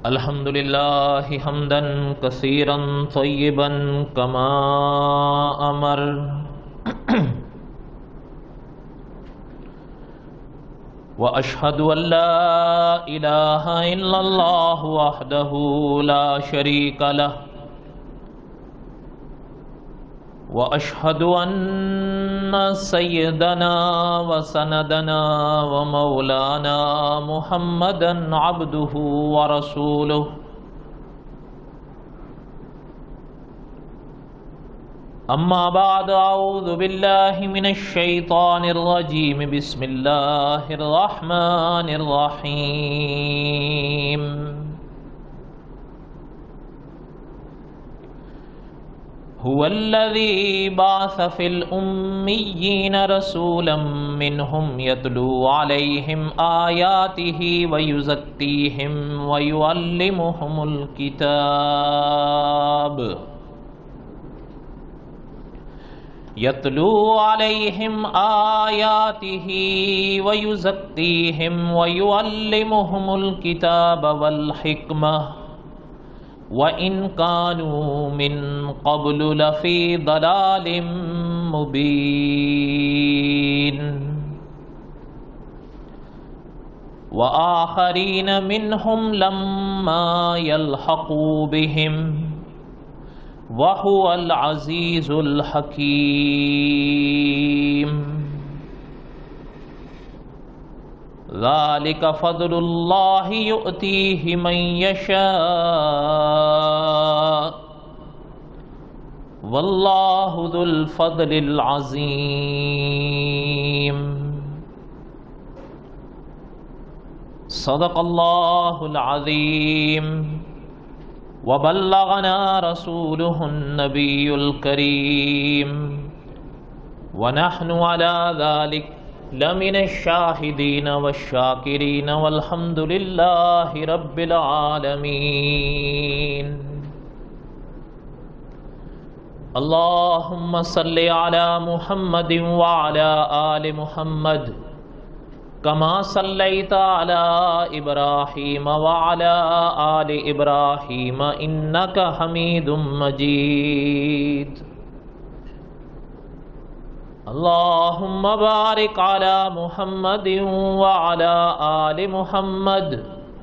الحمد لله حمدا كثيرا طيبا كما أمر وأشهد أن لا إله إلا الله وحده لا شريك له وأشهد أن سيدنا وسندنا ومولانا محمدا عبده ورسوله أما بعد أعوذ بالله من الشيطان الرجيم بسم الله الرحمن الرحيم هو الذي بعث في الأميين رسولا منهم يتلو عليهم آياته ويزكيهم ويعلمهم الكتاب يتلو عليهم آياته ويزكيهم ويعلمهم الكتاب والحكمة وإن كانوا من قبل لفي ضلال مبين وآخرين منهم لما يلحقوا بهم وهو العزيز الحكيم ذلك فضل الله يؤتيه من يشاء والله ذو الفضل العظيم صدق الله العظيم وبلغنا رسوله النبي الكريم ونحن على ذلك لمن الشاهدين والشاكرين والحمد لله رب العالمين اللهم صل على محمد وعلى آل محمد كما صليت على إبراهيم وعلى آل إبراهيم إنك حميد مجيد اللهم بارك على محمد وعلى آل محمد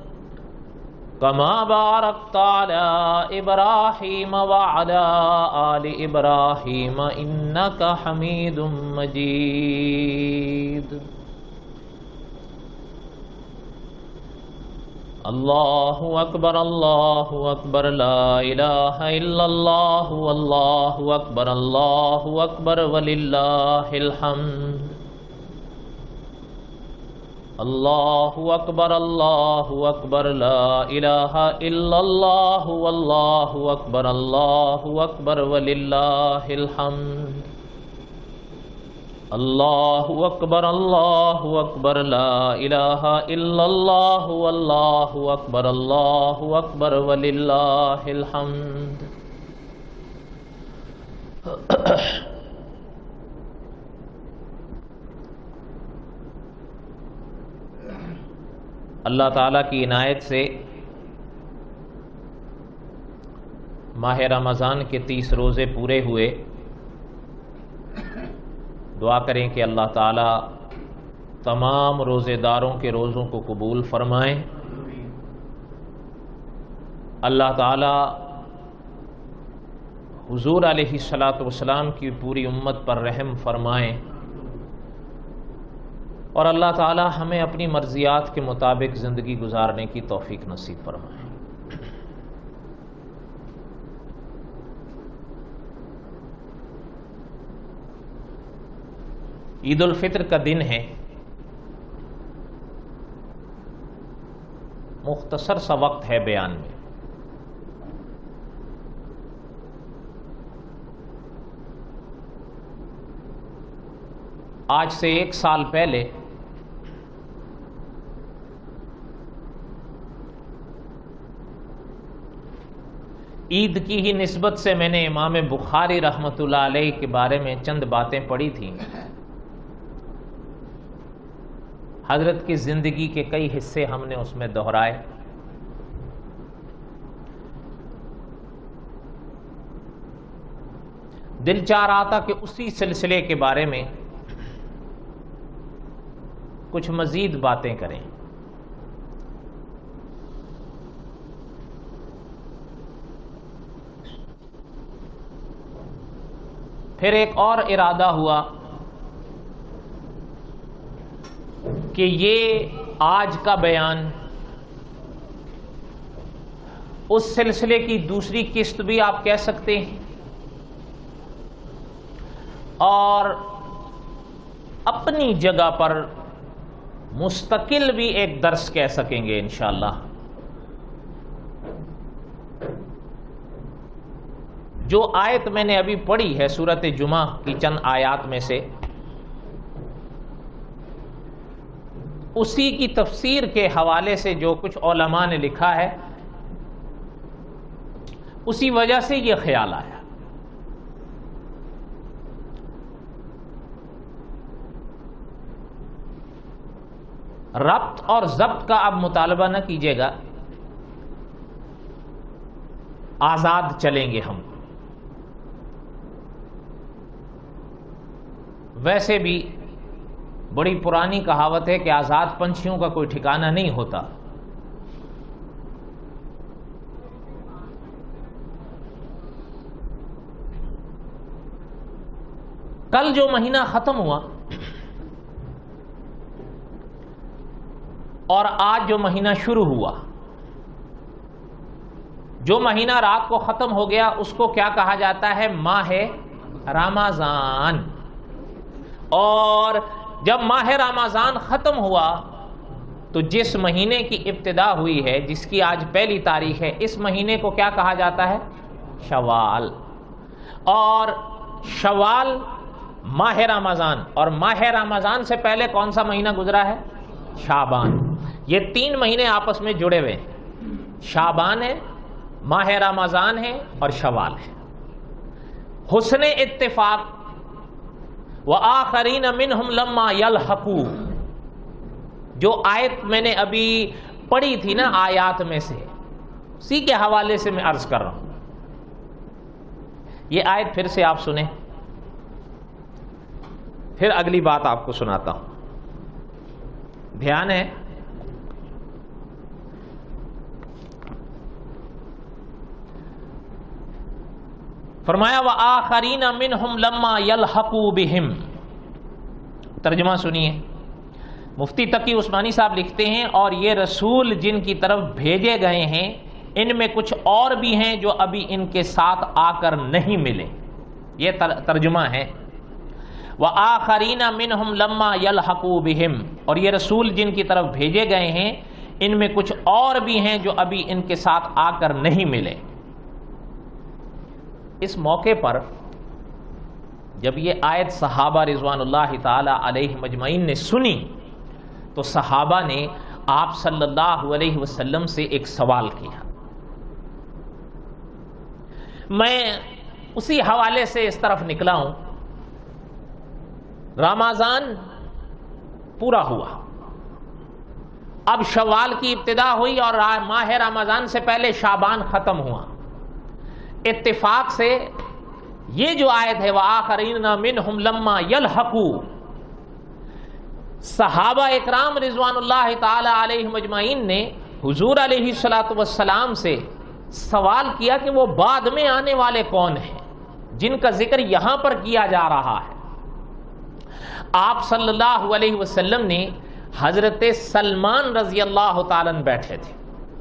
كما باركت على إبراهيم وعلى آل إبراهيم إنك حميد مجيد الله أكبر الله أكبر لا إله إلا الله والله أكبر الله أكبر ولله الحمد الله أكبر الله أكبر لا إله إلا الله والله أكبر الله أكبر ولله الحمد الله أكبر الله أكبر لا إله إلا الله والله أكبر الله أكبر ولله الحمد اللہ تعالیٰ کی عنایت سے ماہ رمضان کے 30 روزے پورے ہوئے۔ دعا کریں کہ اللہ تعالیٰ تمام روزے داروں کے روزوں کو قبول فرمائیں۔ اللہ تعالیٰ حضور علیہ الصلاۃ والسلام کی پوری امت پر رحم فرمائیں، اور اللہ تعالیٰ ہمیں اپنی مرضیات کے مطابق زندگی گزارنے کی توفیق نصیب فرمائیں۔ عید الفطر کا دن ہے، مختصر سا وقت ہے بیان میں۔ آج سے 1 سال پہلے عید کی ہی نسبت سے میں نے امام بخاری رحمۃ اللہ علیہ کے بارے میں چند باتیں پڑھی تھیں۔ حضرت کی زندگی کے کئی حصے ہم نے اس میں دہرائے۔ دل چاہ رہا تھا کہ اسی سلسلے کے بارے میں کچھ مزید باتیں کریں. پھر ایک اور ارادہ ہوا کہ یہ آج کا بیان اس سلسلے کی دوسری قسط بھی آپ کہہ سکتے ہیں اور اپنی جگہ پر مستقل بھی ایک درس کہہ سکیں گے انشاءاللہ. جو آیت میں نے ابھی پڑھی ہے سورۃ جمعہ کی چند آیات میں سے، اسی کی تفسیر کے حوالے سے جو کچھ علماء نے لکھا ہے، اسی وجہ سے یہ خیال آیا. ربط اور ضبط کا اب مطالبہ نہ کیجیے گا، آزاد چلیں گے ہم. ویسے بھی بڑی پرانی کہاوت ہے کہ آزاد پنچھیوں کا کوئی ٹھکانہ نہیں ہوتا. کل جو مہینہ ختم ہوا اور آج جو مہینہ شروع ہوا، جو مہینہ رات کو ختم ہو گیا اس کو کیا کہا جاتا ہے؟ ماہ رمضان. اور جب ماہ رمضان ختم ہوا تو جس مہینے کی ابتدا ہوئی ہے، جس کی آج پہلی تاریخ ہے، اس مہینے کو کیا کہا جاتا ہے؟ شوال. اور شوال ماہ رمضان، اور ماہ رمضان سے پہلے کون سا مہینہ گزرا ہے؟ شعبان. یہ تین مہینے آپس میں جڑے ہوئے ہیں، شعبان ہے، ماہ رمضان ہے اور شوال ہے. حسن اتفاق وآخرین منہم لما یلحقوا، جو آیت میں نے ابھی پڑھی تھی نا آیات میں سے، اسی کے حوالے سے میں عرض کر رہا ہوں. یہ آیت پھر سے آپ سنیں، پھر اگلی بات آپ کو سناتا ہوں. دھیان ہے. فرمایا وآخرین منہم لما یلحقوا بہم. ترجمہ سنیے. مفتی تقی عثمانی صاحب لکھتے ہیں، اور یہ رسول جن کی طرف بھیجے گئے ہیں ان میں کچھ اور بھی ہیں جو ابھی ان کے ساتھ آ کر نہیں ملے. یہ ترجمہ ہے وآخرین منہم لما یلحقوا بہم، اور یہ رسول جن کی طرف بھیجے گئے ہیں ان میں کچھ اور بھی ہیں جو ابھی ان کے ساتھ آ کر نہیں ملے. اس موقع پر جب یہ آیت صحابہ رضوان اللہ تعالی علیہ مجمعین نے سنی تو صحابہ نے آپ صلی اللہ علیہ وسلم سے ایک سوال کیا. میں اسی حوالے سے اس طرف نکلا ہوں. رمضان پورا ہوا، اب شوال کی ابتدا ہوئی اور ماہ رمضان سے پہلے شعبان ختم ہوا. اتفاق سے یہ جو آیت ہے وآخرین منہم لما یلحقوا، صحابہ اکرام رضوان اللہ تعالی علیہ مجمعین نے حضور علیہ الصلوۃ والسلام سے سوال کیا کہ وہ بعد میں آنے والے کون ہیں جن کا ذکر یہاں پر کیا جا رہا ہے. آپ صلی اللہ علیہ وسلم نے حضرت سلمان رضی اللہ تعالیٰ عنہ بیٹھے تھے.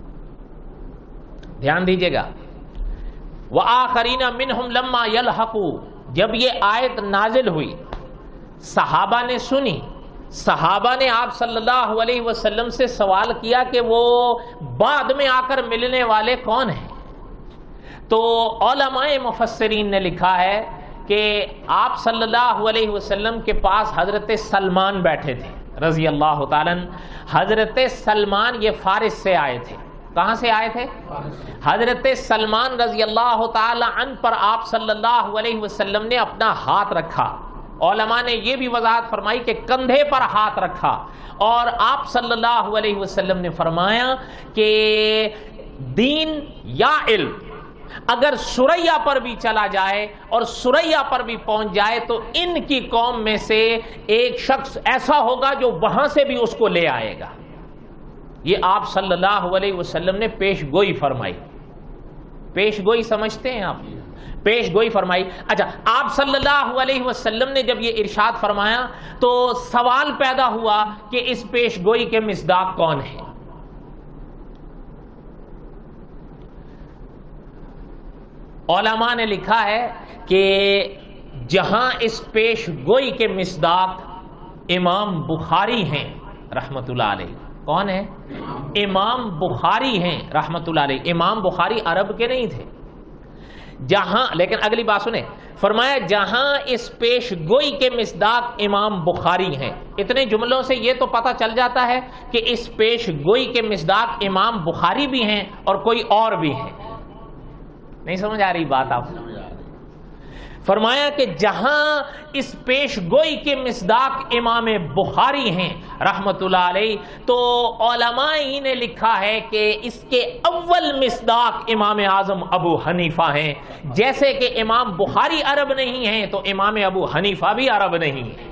دھیان دیجئے گا. وآخرین منہم لما یلحقوا، جب یہ آیت نازل ہوئی صحابہ نے سنی، صحابہ نے آپ صلی اللہ علیہ وسلم سے سوال کیا کہ وہ بعد میں آ کر ملنے والے کون ہیں. تو علماء مفسرین نے لکھا ہے کہ آپ صلی اللہ علیہ وسلم کے پاس حضرت سلمان بیٹھے تھے رضی اللہ تعالیٰ. حضرت سلمان یہ فارس سے آئے تھے. کہاں سے آئے تھے؟ حضرت سلمان رضی اللہ تعالی عنہ پر آپ صلی اللہ علیہ وسلم نے اپنا ہاتھ رکھا. علماء نے یہ بھی وضاحت فرمائی کہ کندھے پر ہاتھ رکھا، اور آپ صلی اللہ علیہ وسلم نے فرمایا کہ دین یا علم، اگر سریا پر بھی چلا جائے اور سریا پر بھی پہنچ جائے تو ان کی قوم میں سے ایک شخص ایسا ہوگا جو وہاں سے بھی اس کو لے آئے گا. یہ آپ صلی اللہ علیہ وسلم نے پیش گوئی فرمائی. پیش گوئی سمجھتے ہیں آپ؟ پیش گوئی فرمائی. اچھا، آپ صلی اللہ علیہ وسلم نے جب یہ ارشاد فرمایا تو سوال پیدا ہوا کہ اس پیش گوئی کے مصداق کون ہیں؟ علماء نے لکھا ہے کہ جہاں اس پیش گوئی کے مصداق امام بخاری ہیں رحمت اللہ علیہ. کون ہے؟ امام بخاری ہیں رحمت اللہ علیہ. امام بخاری عرب کے نہیں تھے. جہاں، لیکن اگلی بات سنیں، فرمایا جہاں اس پیش گوئی کے مصداق امام بخاری ہیں. اتنے جملوں سے یہ تو پتہ چل جاتا ہے کہ اس پیش گوئی کے مصداق امام بخاری بھی ہیں اور کوئی اور بھی ہیں. نہیں سمجھ آ رہی بات آپ؟ فرمایا کہ جہاں اس پیش گوئی کے مصداق امام بخاری ہیں رحمت اللہ علیہ، تو علماء ہی نے لکھا ہے کہ اس کے اول مصداق امام اعظم ابو حنیفہ ہیں. جیسے کہ امام بخاری عرب نہیں ہیں تو امام ابو حنیفہ بھی عرب نہیں ہیں.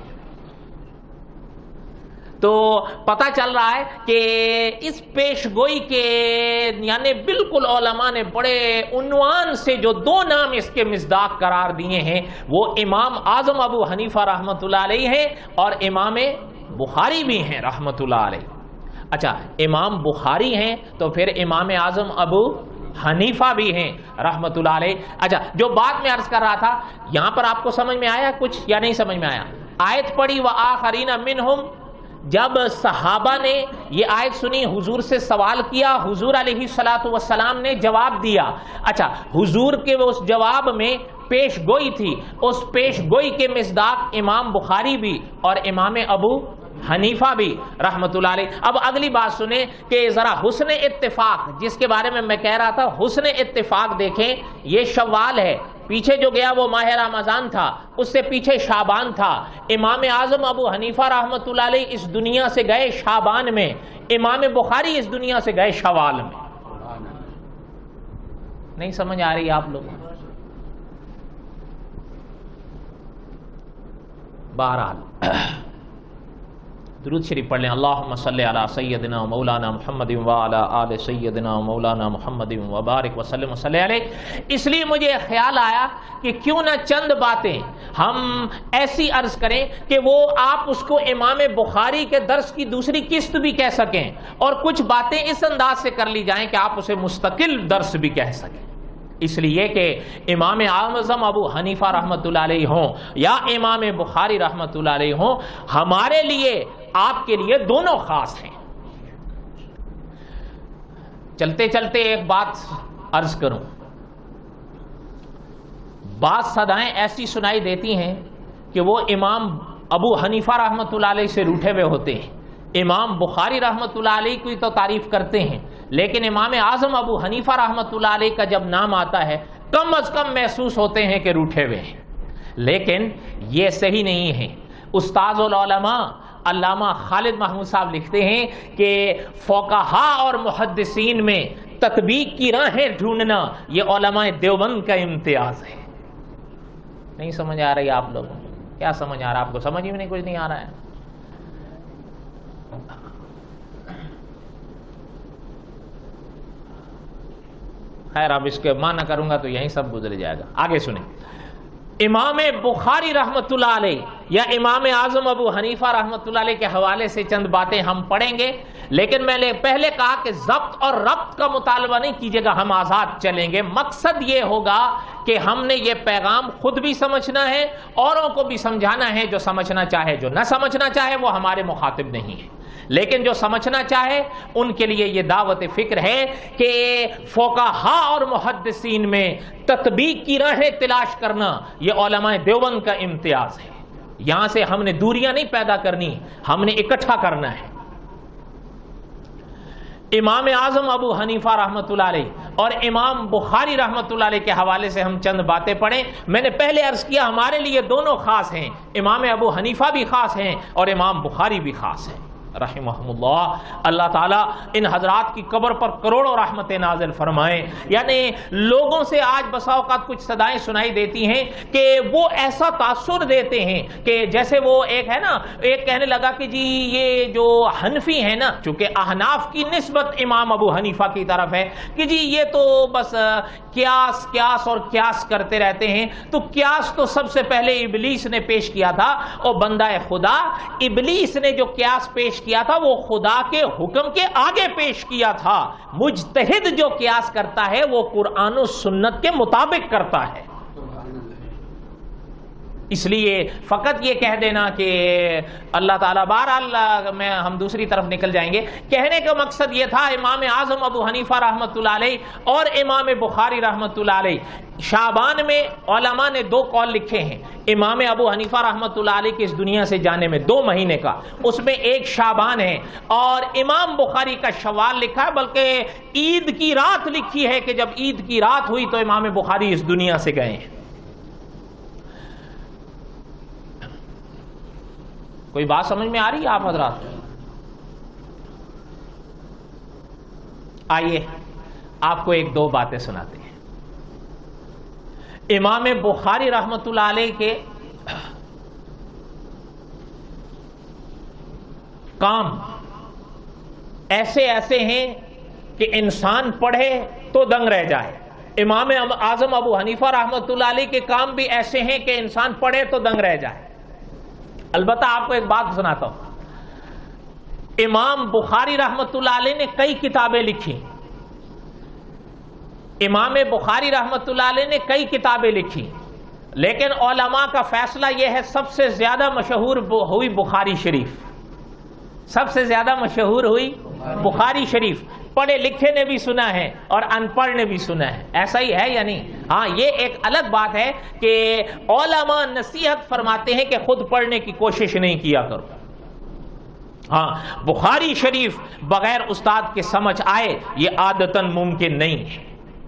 تو پتہ چل رہا ہے کہ اس پیش گوئی کے یعنی بالکل علماء نے بڑے عنوان سے جو دو نام اس کے مصداق قرار دیے ہیں وہ امام اعظم ابو حنیفہ رحمت اللہ علیہ ہیں اور امام بخاری بھی ہیں رحمت اللہ علیہ. اچھا، امام بخاری ہیں تو پھر امام اعظم ابو حنیفہ بھی ہیں رحمت اللہ علیہ. اچھا، جو بات میں عرض کر رہا تھا یہاں پر آپ کو سمجھ میں آیا کچھ یا نہیں سمجھ میں آیا؟ آیت پڑھی وآخرین منہم، جب صحابہ نے یہ آیت سنی حضور سے سوال کیا، حضور علیہ الصلوۃ والسلام نے جواب دیا. اچھا، حضور کے اس جواب میں پیش گوئی تھی، اس پیش گوئی کے مصداق امام بخاری بھی اور امام ابو حنیفہ بھی رحمت اللہ علیہ. اب اگلی بات سنیں کہ ذرا حسن اتفاق جس کے بارے میں کہہ رہا تھا، حسن اتفاق دیکھیں. یہ شوال ہے، پیچھے جو گیا وہ ماہ رمضان تھا، اس سے پیچھے شعبان تھا. امام اعظم ابو حنیفہ رحمت اللہ علیہ اس دنیا سے گئے شعبان میں، امام بخاری اس دنیا سے گئے شوال میں. نہیں سمجھ آ رہی آپ لوگ؟ بہرحال درود شریف پڑھ لیں. اللہم صلی علی سیدنا مولانا محمد وعلی آل سیدنا مولانا محمد وبارک وسلم صلی علیہ. اس لیے مجھے خیال آیا کہ کیوں نہ چند باتیں ہم ایسی عرض کریں کہ وہ آپ اس کو امام بخاری کے درس کی دوسری قسط بھی کہہ سکیں اور کچھ باتیں اس انداز سے کر لی جائیں کہ آپ اسے مستقل درس بھی کہہ سکیں. اس لیے کہ امام اعظم ابو حنیفہ رحمت اللہ علیہ ہوں یا امام بخاری رحمت اللہ علیہ ہوں، ہمارے لیے آپ کے لیے دونوں خاص ہیں. چلتے چلتے ایک بات عرض کروں. بعض صدائیں ایسی سنائی دیتی ہیں کہ وہ امام ابو حنیفہ رحمت اللہ علیہ سے روٹھے ہوئے ہوتے ہیں. امام بخاری رحمت اللہ علیہ کی تو تعریف کرتے ہیں لیکن امام اعظم ابو حنیفہ رحمت اللہ علیہ کا جب نام آتا ہے کم از کم محسوس ہوتے ہیں کہ روٹھے ہوئے ہیں. لیکن یہ صحیح نہیں ہے. استاذ العلماء علامہ خالد محمود صاحب لکھتے ہیں کہ فقہا اور محدثین میں تطبیق کی راہیں ڈھونڈنا یہ علماء دیوبند کا امتیاز ہے. نہیں سمجھ آ رہی آپ لوگوں کو؟ کیا سمجھ آ رہا آپ کو؟ سمجھ میں نہیں کچھ نہیں آ رہا ہے. خیر اب اس کے معنی کروں گا تو یہیں سب گزر جائے گا. آگے سنیں. امام بخاری رحمت اللہ علیہ یا امام اعظم ابو حنیفہ رحمت اللہ علیہ کے حوالے سے چند باتیں ہم پڑھیں گے، لیکن میں نے پہلے کہا کہ ضبط اور ربط کا مطالبہ نہیں کیجیے گا، ہم آزاد چلیں گے. مقصد یہ ہوگا کہ ہم نے یہ پیغام خود بھی سمجھنا ہے، اوروں کو بھی سمجھانا ہے. جو سمجھنا چاہے، جو نہ سمجھنا چاہے وہ ہمارے مخاطب نہیں ہے، لیکن جو سمجھنا چاہے ان کے لیے یہ دعوت فکر ہے کہ فقہا اور محدثین میں تطبیق کی راہیں تلاش کرنا یہ علماء دیوبند کا امتیاز ہے. یہاں سے ہم نے دوریاں نہیں پیدا کرنی، ہم نے اکٹھا کرنا ہے. امام اعظم ابو حنیفہ رحمت اللہ علیہ اور امام بخاری رحمت اللہ علیہ کے حوالے سے ہم چند باتیں پڑھیں. میں نے پہلے عرض کیا ہمارے لیے دونوں خاص ہیں، امام ابو حنیفہ بھی خاص ہیں اور امام بخاری بھی خاص ہیں. رحمہم اللہ، اللہ تعالیٰ ان حضرات کی قبر پر کروڑوں رحمتیں نازل فرمائیں۔ یعنی لوگوں سے آج بسا اوقات کچھ صدائیں سنائی دیتی ہیں کہ وہ ایسا تاثر دیتے ہیں کہ جیسے وہ ایک ہے نا، ایک کہنے لگا کہ جی یہ جو حنفی ہے نا، چونکہ احناف کی نسبت امام ابو حنیفہ کی طرف ہے کہ جی یہ تو بس قیاس اور قیاس کرتے رہتے ہیں، تو قیاس تو سب سے پہلے ابلیس نے پیش کیا تھا، اور بندہ خدا ابلیس نے جو قیاس پیش کیا تھا وہ خدا کے حکم کے آگے پیش کیا تھا۔ مجتہد جو قیاس کرتا ہے وہ قرآن و سنت کے مطابق کرتا ہے۔ اس لیے فقط یہ کہہ دینا کہ اللہ تعالیٰ، بہرحال ہم دوسری طرف نکل جائیں گے۔ کہنے کا مقصد یہ تھا، امام اعظم ابو حنیفہ رحمۃ اللہ علیہ اور امام بخاری رحمۃ اللہ علیہ، شعبان میں علماء نے 2 قول لکھے ہیں۔ امام ابو حنیفہ رحمۃ اللہ علیہ کے اس دنیا سے جانے میں 2 مہینے کا، اس میں ایک شعبان ہے، اور امام بخاری کا شوال لکھا ہے، بلکہ عید کی رات لکھی ہے کہ جب عید کی رات ہوئی تو امام بخاری اس دنیا سے گئے ہیں۔ کوئی بات سمجھ میں آ رہی ہے آپ حضرات؟ آئیے آپ کو 1-2 باتیں سناتے ہیں۔ امام بخاری رحمۃ اللہ علیہ کے کام ایسے ہیں کہ انسان پڑھے تو دنگ رہ جائے۔ امام اعظم ابو حنیفہ رحمۃ اللہ علیہ کے کام بھی ایسے ہیں کہ انسان پڑھے تو دنگ رہ جائے۔ البتہ آپ کو ایک بات سناتا ہوں، امام بخاری رحمۃ اللہ علیہ نے کئی کتابیں لکھی، امام بخاری رحمۃ اللہ علیہ نے کئی کتابیں لکھی، لیکن علماء کا فیصلہ یہ ہے سب سے زیادہ مشہور ہوئی بخاری شریف، سب سے زیادہ مشہور ہوئی بخاری شریف۔ پڑھے لکھے نے بھی سنا ہے اور ان پڑھ نے بھی سنا ہے، ایسا ہی ہے یا نہیں؟ ہاں، یہ ایک الگ بات ہے کہ علماء نصیحت فرماتے ہیں کہ خود پڑھنے کی کوشش نہیں کیا کرو۔ ہاں، بخاری شریف بغیر استاد کے سمجھ آئے یہ عادتاً ممکن نہیں ہے۔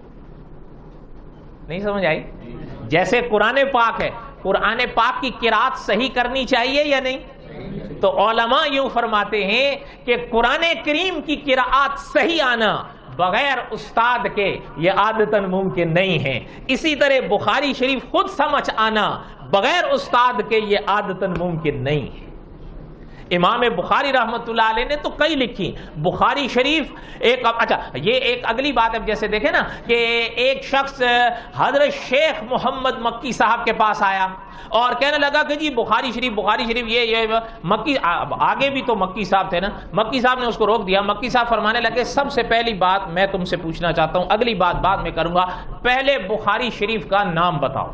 نہیں سمجھ آئی؟ جیسے قرآن پاک ہے، قرآن پاک کی قرات صحیح کرنی چاہیے یا نہیں؟ تو علماء یوں فرماتے ہیں کہ قرآن کریم کی قرات صحیح آنا بغیر استاد کے یہ عادتاً ممکن نہیں ہے۔ اسی طرح بخاری شریف خود سمجھ آنا بغیر استاد کے یہ عادتاً ممکن نہیں ہے۔ امام بخاری رحمۃ اللہ علیہ نے تو کئی لکھی، بخاری شریف ایک، اچھا یہ ایک اگلی بات، اب جیسے دیکھیں نا کہ ایک شخص حضرت شیخ محمد مکی صاحب کے پاس آیا اور کہنے لگا کہ جی بخاری شریف یہ مکی، آگے بھی تو مکی صاحب تھے نا، مکی صاحب نے اس کو روک دیا۔ مکی صاحب فرمانے لگے سب سے پہلی بات میں تم سے پوچھنا چاہتا ہوں، اگلی بات بعد میں کروں گا، پہلے بخاری شریف کا نام بتاؤ۔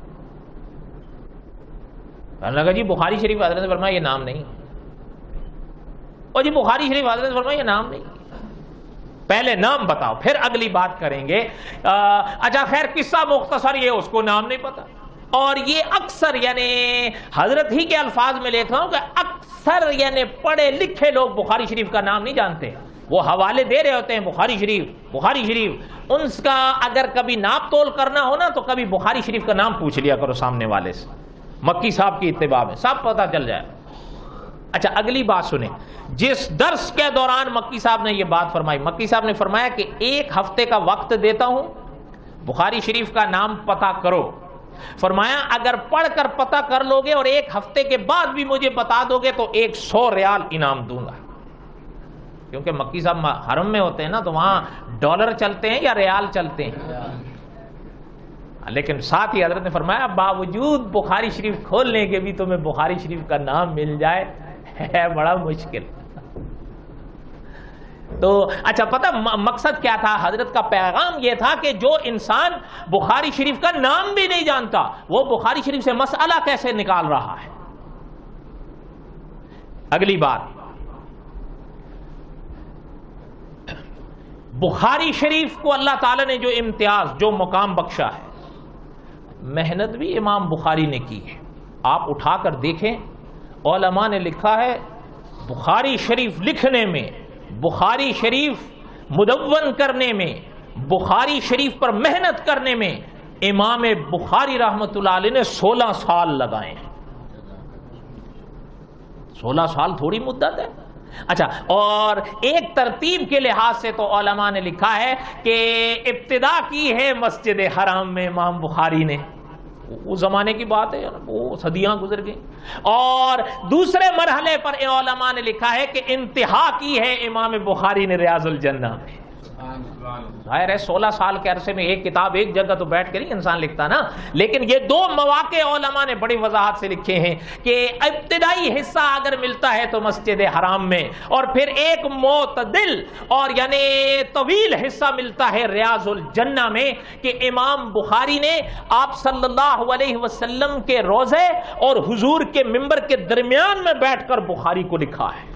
کہنے لگا جی بخاری شریف، حضرت نے فرمایا یہ نام نہیں، اور جی بخاری شریف، حضرت فرمایا یہ نام نہیں، پہلے نام بتاؤ پھر اگلی بات کریں گے۔ اچھا خیر، قصہ مختصر یہ اس کو نام نہیں پتا، اور یہ اکثر یعنی حضرت ہی کے الفاظ میں لکھ رہا ہوں کہ اکثر یعنی پڑھے لکھے لوگ بخاری شریف کا نام نہیں جانتے، وہ حوالے دے رہے ہوتے ہیں بخاری شریف، ان کا اگر کبھی ناپ تول کرنا ہو نا تو کبھی بخاری شریف کا نام پوچھ لیا کرو سامنے والے سے، مکی صاحب کی اتباع میں سب پتہ چل جائے۔ اچھا اگلی بات سنیں، جس درس کے دوران مکی صاحب نے یہ بات فرمائی، مکی صاحب نے فرمایا کہ 1 ہفتے کا وقت دیتا ہوں، بخاری شریف کا نام پتہ کرو۔ فرمایا اگر پڑھ کر پتہ کر لو گے اور 1 ہفتے کے بعد بھی مجھے بتا دو گے تو 100 ریال انعام دوں گا، کیونکہ مکی صاحب حرم میں ہوتے ہیں نا تو وہاں ڈالر چلتے ہیں یا ریال چلتے ہیں، لیکن ساتھ ہی حضرت نے فرمایا باوجود بخاری شریف کھولنے کے بھی تمہیں بخاری شریف کا نام مل جائے ہے بڑا مشکل۔ تو اچھا پتہ مقصد کیا تھا؟ حضرت کا پیغام یہ تھا کہ جو انسان بخاری شریف کا نام بھی نہیں جانتا وہ بخاری شریف سے مسئلہ کیسے نکال رہا ہے۔ اگلی بات، بخاری شریف کو اللہ تعالی نے جو امتیاز، جو مقام بخشا ہے، محنت بھی امام بخاری نے کی ہے۔ آپ اٹھا کر دیکھیں، علماء نے لکھا ہے بخاری شریف لکھنے میں، بخاری شریف مدون کرنے میں، بخاری شریف پر محنت کرنے میں امام بخاری رحمت اللہ علیہ نے 16 سال لگائے ہیں۔ 16 سال تھوڑی مدت ہے، اچھا، اور ایک ترتیب کے لحاظ سے تو علماء نے لکھا ہے کہ ابتدا کی ہے مسجد حرام میں امام بخاری نے، اس زمانے کی بات ہے، وہ صدیاں گزر گئی، اور دوسرے مرحلے پر علماء نے لکھا ہے کہ انتہا کی ہے امام بخاری نے ریاض الجنہ میں۔ ظاہر ہے 16 سال کے عرصے میں ایک کتاب ایک جگہ تو بیٹھ کے نہیں انسان لکھتا نا، لیکن یہ دو مواقع علماء نے بڑی وضاحت سے لکھے ہیں کہ ابتدائی حصہ اگر ملتا ہے تو مسجد حرام میں، اور پھر ایک معتدل اور یعنی طویل حصہ ملتا ہے ریاض الجنہ میں، کہ امام بخاری نے آپ صلی اللہ علیہ وسلم کے روضے اور حضور کے منبر کے درمیان میں بیٹھ کر بخاری کو لکھا ہے۔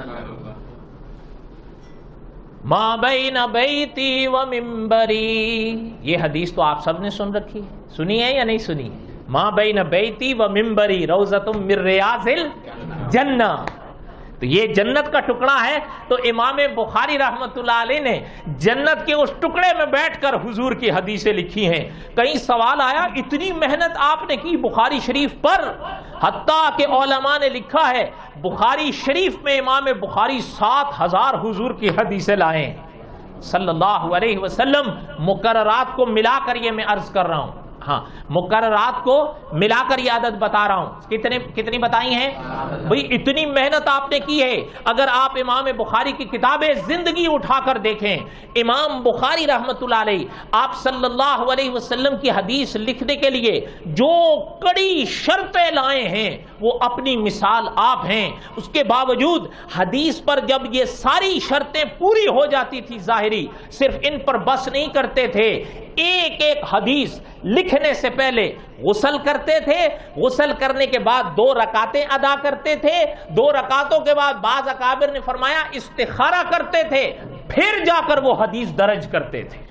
ما بین بیتی و منبری، یہ حدیث تو آپ سب نے سن رکھی ہے، سنی ہے یا نہیں سنی؟ ما بین بیتی و منبری روضۃ من ریاض الجنہ، تو یہ جنت کا ٹکڑا ہے، تو امام بخاری رحمت اللہ علیہ نے جنت کے اس ٹکڑے میں بیٹھ کر حضور کی حدیثیں لکھی ہیں۔ کئی سوال آیا اتنی محنت آپ نے کی بخاری شریف پر، حتیٰ کہ علماء نے لکھا ہے بخاری شریف میں امام بخاری 7000 حضور کی حدیثیں لائے صلی اللہ علیہ وسلم۔ مقررات کو ملا کر یہ میں عرض کر رہا ہوں، ہاں مقررات کو ملا کر یہ عدد بتا رہا ہوں، کتنی بتائی ہیں بھئی؟ اتنی محنت آپ نے کی ہے۔ اگر آپ امام بخاری کی کتاب زندگی اٹھا کر دیکھیں، امام بخاری رحمت اللہ علیہ آپ صلی اللہ علیہ وسلم کی حدیث لکھنے کے لیے جو کڑی شرطیں لائے ہیں وہ اپنی مثال آپ ہیں۔ اس کے باوجود حدیث پر جب یہ ساری شرطیں پوری ہو جاتی تھی ظاہری، صرف ان پر بس نہیں کرتے تھے، ایک ایک حدیث لکھنے سے پہلے غسل کرتے تھے، غسل کرنے کے بعد 2 رکعتیں ادا کرتے تھے، 2 رکعتوں کے بعد بعض اکابر نے فرمایا استخارہ کرتے تھے، پھر جا کر وہ حدیث درج کرتے تھے۔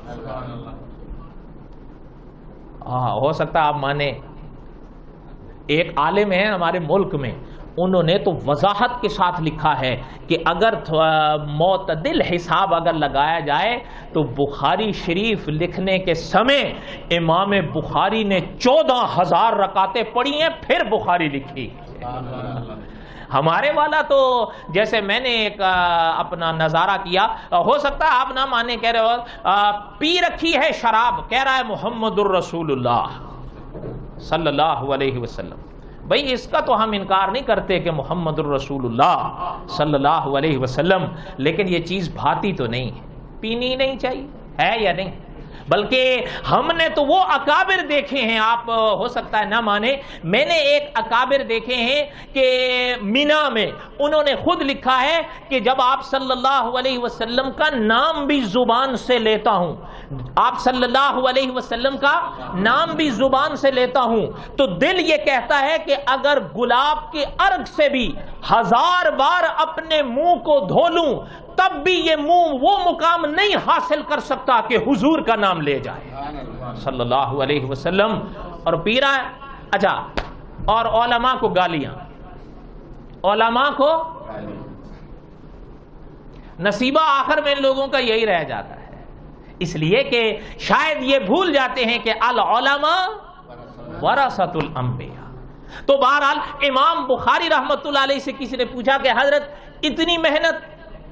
ہو سکتا ہے آپ مانے، ایک عالم ہے ہمارے ملک میں، انہوں نے تو وضاحت کے ساتھ لکھا ہے کہ اگر معتدل حساب اگر لگایا جائے تو بخاری شریف لکھنے کے سمے امام بخاری نے 14,000 رکعتیں پڑھی ہیں پھر بخاری لکھی۔ ہمارے والا تو جیسے میں نے ایک اپنا نظارہ کیا، ہو سکتا ہے آپ نہ مانے، کہہ رہے ہو پی رکھی ہے شراب، کہہ رہا ہے محمد الرسول اللہ صلی اللہ علیہ وسلم۔ بھئی اس کا تو ہم انکار نہیں کرتے کہ محمد الرسول اللہ صلی اللہ علیہ وسلم، لیکن یہ چیز بھاتی تو نہیں ہے، پینی نہیں چاہیے، ہے یا نہیں؟ بلکہ ہم نے تو وہ اکابر دیکھے ہیں، آپ ہو سکتا ہے نہ مانے، میں نے ایک اکابر دیکھے ہیں کہ مینا میں انہوں نے خود لکھا ہے کہ جب آپ صلی اللہ علیہ وسلم کا نام بھی زبان سے لیتا ہوں، آپ صلی اللہ علیہ وسلم کا نام بھی زبان سے لیتا ہوں تو دل یہ کہتا ہے کہ اگر گلاب کے عرق سے بھی 1000 بار اپنے منہ کو دھو لوں تب بھی یہ منہ وہ مقام نہیں حاصل کر سکتا کہ حضور کا نام لے جائے صلی اللہ علیہ وسلم۔ اور پیرا اچھا، اور علماء کو گالیاں، علماء کو نصیبہ آخر میں ان لوگوں کا یہی رہ جاتا ہے، اس لیے کہ شاید یہ بھول جاتے ہیں کہ العلماء ورثۃ الانبیاء۔ تو بہرحال امام بخاری رحمت اللہ علیہ سے کسی نے پوچھا کہ حضرت اتنی محنت،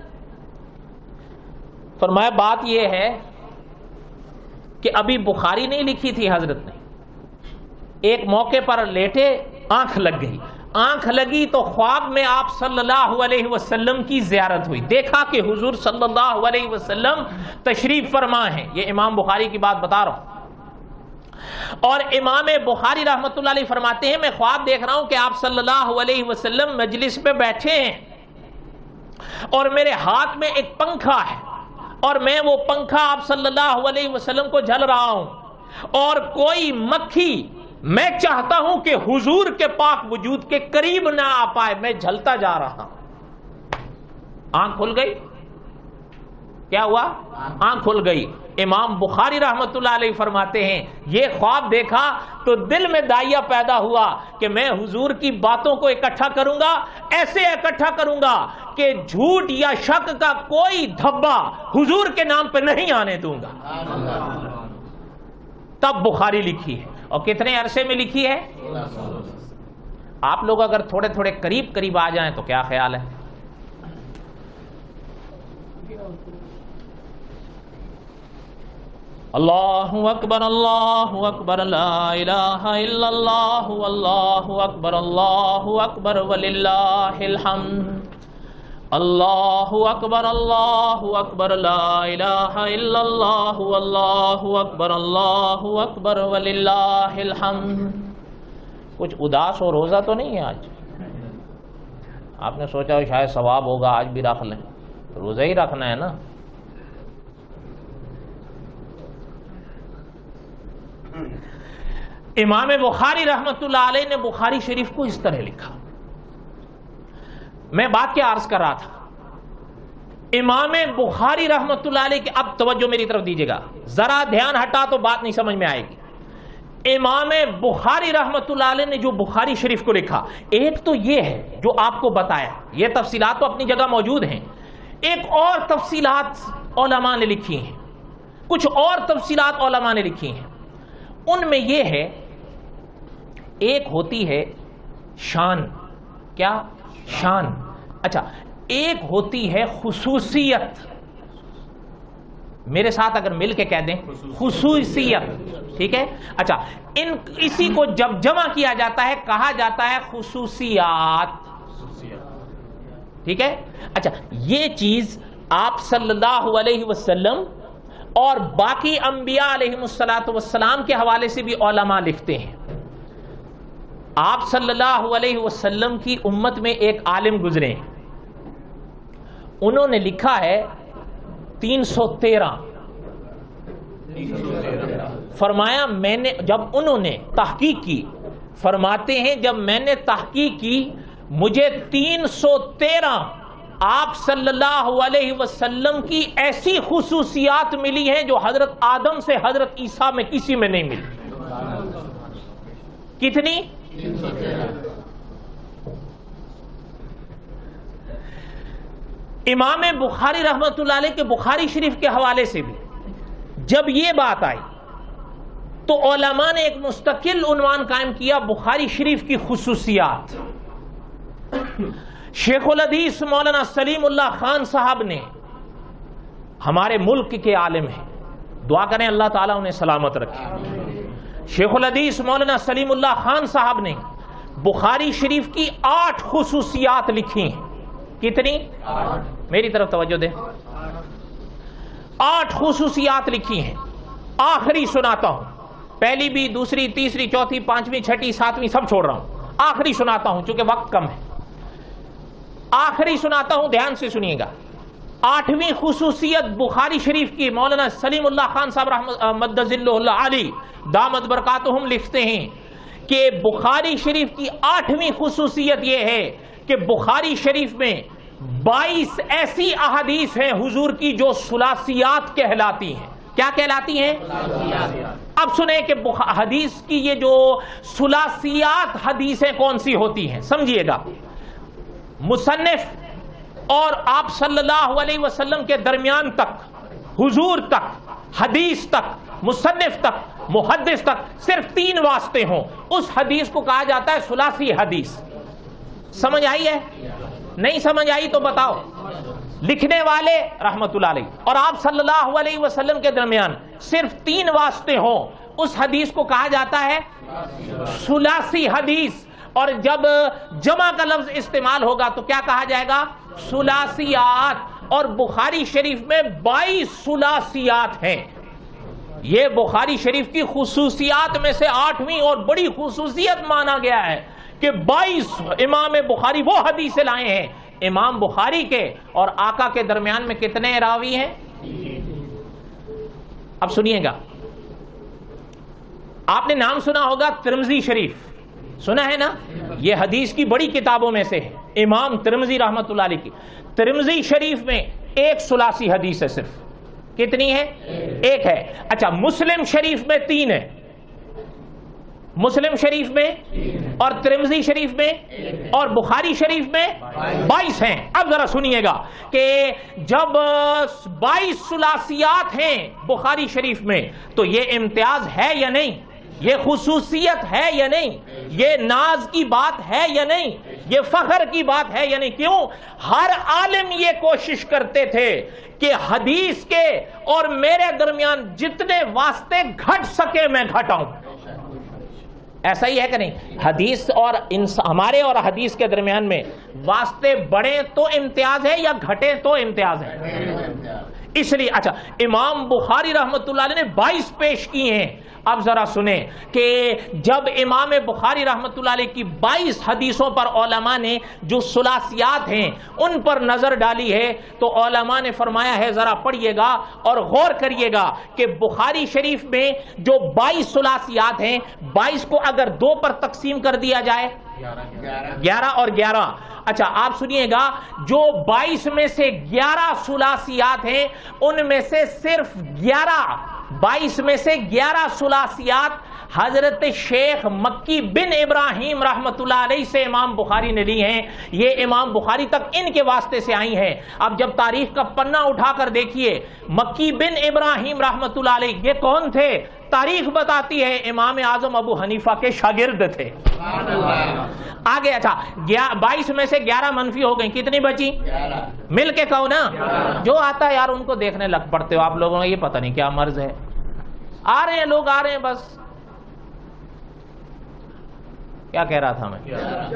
فرمایا بات یہ ہے کہ ابھی بخاری نہیں لکھی تھی حضرت نے، ایک موقع پر لیٹے آنکھ لگ گئی، آنکھ لگی تو خواب میں آپ صلی اللہ علیہ وسلم کی زیارت ہوئی، دیکھا کہ حضور صلی اللہ علیہ وسلم تشریف فرما ہیں، یہ امام بخاری کی بات بتا رہا ہوں۔ اور امام بخاری رحمت اللہ علیہ فرماتے ہیں میں خواب دیکھ رہا ہوں کہ آپ صلی اللہ علیہ وسلم مجلس پہ بیٹھے ہیں اور میرے ہاتھ میں ایک پنکھا ہے اور میں وہ پنکھا آپ صلی اللہ علیہ وسلم کو جھل رہا ہوں، اور کوئی مکھی میں چاہتا ہوں کہ حضور کے پاک وجود کے قریب نہ آ پائے، میں جھلتا جا رہا ہوں۔ آنکھ کھل گئی، کیا ہوا؟ آنکھ کھل گئی۔ امام بخاری رحمت اللہ علیہ فرماتے ہیں یہ خواب دیکھا تو دل میں داعیہ پیدا ہوا کہ میں حضور کی باتوں کو اکٹھا کروں گا، ایسے اکٹھا کروں گا کہ جھوٹ یا شک کا کوئی دھبا حضور کے نام پہ نہیں آنے دوں گا۔ تب بخاری لکھی ہے، اور کتنے عرصے میں لکھی ہے؟ آپ لوگ اگر تھوڑے تھوڑے قریب آ جائیں تو کیا خیال ہے؟ اللہ اکبر لا الہ الا اللہ واللہ اکبر وللہ الحمد اللہ اکبر لا الہ الا اللہ واللہ اکبر وللہ الحمد۔ کچھ اداس اور روزہ تو نہیں ہے آج؟ آپ نے سوچا شاید ثواب ہوگا آج بھی رکھ لیں، روزہ ہی رکھنا ہے نا۔ امام بخاری رحمت اللہ علیہ نے بخاری شریف کو اس طرح لکھا۔ میں بات کیا عرض کر رہا تھا، امام بخاری رحمت اللہ علیہ کے، اب توجہ میری طرف دیجیے گا، ذرا دھیان ہٹا تو بات نہیں سمجھ میں آئے گی۔ امام بخاری رحمت اللہ علیہ نے جو بخاری شریف کو لکھا، ایک تو یہ ہے جو آپ کو بتایا، یہ تفصیلات تو اپنی جگہ موجود ہیں، ایک اور تفصیلات علماء نے لکھی ہیں، کچھ اور تفصیلات علماء نے لکھی ہیں۔ ان میں یہ ہے، ایک ہوتی ہے شان، کیا شان، اچھا ایک ہوتی ہے خصوصیت، میرے ساتھ اگر مل کے کہہ دیں خصوصیت، ٹھیک ہے، اچھا اسی کو جب جمع کیا جاتا ہے کہا جاتا ہے خصوصیات، ٹھیک ہے، اچھا یہ چیز آپ صلی اللہ علیہ وسلم اور باقی انبیاء علیہ السلام کے حوالے سے بھی علماء لکھتے ہیں۔ آپ صلی اللہ علیہ وسلم کی امت میں ایک عالم گزرے، انہوں نے لکھا ہے 313، فرمایا میں نے، جب انہوں نے تحقیق کی، فرماتے ہیں جب میں نے تحقیق کی مجھے 313 آپ صلی اللہ علیہ وسلم کی ایسی خصوصیات ملی ہیں جو حضرت آدم سے حضرت عیسیٰ میں کسی میں نہیں ملی۔ کتنی؟ امام بخاری رحمت اللہ علیہ کے بخاری شریف کے حوالے سے بھی جب یہ بات آئی تو علماء نے ایک مستقل عنوان قائم کیا، بخاری شریف کی خصوصیات۔ شیخ الحدیث مولانا سلیم اللہ خان صاحب نے، ہمارے ملک کے عالم ہیں، دعا کریں اللہ تعالیٰ انہیں سلامت رکھے، شیخ الحدیث مولانا سلیم اللہ خان صاحب نے بخاری شریف کی 8 خصوصیات لکھی ہیں۔ کتنی؟ میری طرف توجہ دیں، 8 خصوصیات لکھی ہیں۔ آخری سناتا ہوں، پہلی بھی، دوسری، تیسری، چوتھی، پانچویں، چھٹی، ساتویں سب چھوڑ رہا ہوں، آخری سناتا ہوں چونکہ وقت کم ہے، آخری سناتا ہوں، دھیان سے سنیے گا۔ 8ویں خصوصیت بخاری شریف کی مولانا سلیم اللہ خان صاحب مدظ اللہ علی دامت برکاتہم لکھتے ہیں کہ بخاری شریف کی 8ویں خصوصیت یہ ہے کہ بخاری شریف میں 22 ایسی احادیث ہیں حضور کی جو ثلاثیات کہلاتی ہیں۔ کیا کہلاتی ہیں؟ اب سنیں کہ حدیث کی یہ جو ثلاثیات حدیثیں کون سی ہوتی ہیں، سمجھیے گا۔ مصنف اور آپ صلی اللہ علیہ وسلم کے درمیان تک، حضور تک، حدیث تک، مصنف تک، محدث تک صرف 3 واسطے ہوں، اس حدیث کو کہا جاتا ہے ثلاثی حدیث۔ سمجھ آئی ہے؟ نہیں سمجھ آئی تو بتاؤ۔ لکھنے والے رحمت اللہ علیہ اور آپ صلی اللہ علیہ وسلم کے درمیان صرف 3 واسطے ہوں، اس حدیث کو کہا جاتا ہے ثلاثی حدیث، اور جب جمع کا لفظ استعمال ہوگا تو کیا کہا جائے گا؟ ثلاثیات۔ اور بخاری شریف میں 22 ثلاثیات ہیں۔ یہ بخاری شریف کی خصوصیات میں سے 8ویں اور بڑی خصوصیت مانا گیا ہے کہ 22 امام بخاری وہ حدیثیں لائے ہیں۔ امام بخاری کے اور آقا کے درمیان میں کتنے راوی ہیں؟ اب سنیے گا، آپ نے نام سنا ہوگا ترمذی شریف، سنا ہے نا؟ یہ حدیث کی بڑی کتابوں میں سے ہے، امام ترمذی رحمت اللہ علیہ کی۔ ترمذی شریف میں 1 ثلاثی حدیث ہے، صرف کتنی ہے؟ 1 ہے۔ اچھا مسلم شریف میں 3 ہے، مسلم شریف میں اور ترمذی شریف میں اور بخاری شریف میں 22 ہیں۔ اب ذرا سنیے گا کہ جب 22 ثلاثیات ہیں بخاری شریف میں تو یہ امتیاز ہے یا نہیں؟ یہ خصوصیت ہے یا نہیں؟ یہ ناز کی بات ہے یا نہیں؟ یہ فخر کی بات ہے، یعنی کیوں؟ ہر عالم یہ کوشش کرتے تھے کہ حدیث کے اور میرے درمیان جتنے واسطے گھٹ سکے میں گھٹاؤں. ایسا ہی ہے کہ نہیں؟ حدیث اور ہمارے اور حدیث کے درمیان میں واسطے بڑھیں تو امتیاز ہے یا گھٹیں تو امتیاز ہے؟ اس لیے اچھا امام بخاری رحمۃ اللہ علیہ نے 22 پیش کی ہیں. اب ذرا سنیں کہ جب امام بخاری رحمۃ اللہ علیہ کی 22 حدیثوں پر علماء نے جو ثلاثیات ہیں ان پر نظر ڈالی ہے تو علماء نے فرمایا ہے، ذرا پڑھیے گا اور غور کریے گا کہ بخاری شریف میں جو 22 ثلاثیات ہیں، 22 کو اگر 2 پر تقسیم کر دیا جائے 11 اور 11. اچھا آپ سنیے گا، جو 22 میں سے 11 ثلاثیات ہیں ان میں سے صرف 22 میں سے 11 ثلاثیات حضرت شیخ مکی بن ابراہیم رحمت اللہ علیہ سے امام بخاری نے لی ہیں. یہ امام بخاری تک ان کے واسطے سے آئی ہیں. اب جب تاریخ کا پنہ اٹھا کر دیکھیے، مکی بن ابراہیم رحمت اللہ علیہ یہ کون تھے؟ تاریخ بتاتی ہے امام اعظم ابو حنیفہ کے شاگرد تھے. آگے اچھا 22 میں سے 11 منفی ہو گئی، کتنی بچی؟ مل کے کہو نا. جو آتا ہے یار ان کو دیکھنے لگ پڑتے ہو آپ لوگوں کا، یہ پتہ نہیں کیا مرض ہے. آ رہے ہیں لوگ، آ رہے ہیں بس. کیا کہہ رہا تھا میں؟